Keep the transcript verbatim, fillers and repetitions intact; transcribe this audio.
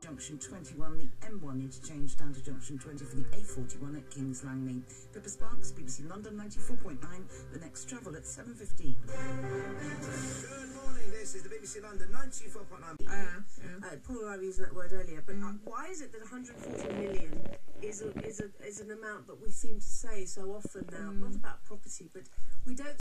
Junction twenty-one, the M one interchange down to Junction twenty for the A forty-one at Kings Langley. Pippa Sparks, B B C London ninety-four point nine, the next travel at seven fifteen. Good morning, this is the B B C London ninety-four point nine. Uh, yeah. Uh, Paul and I were using that word earlier, but Mm. uh, why is it that one hundred forty million is a, is a, is an amount that we seem to say so often now? Mm. Not about property, but we don't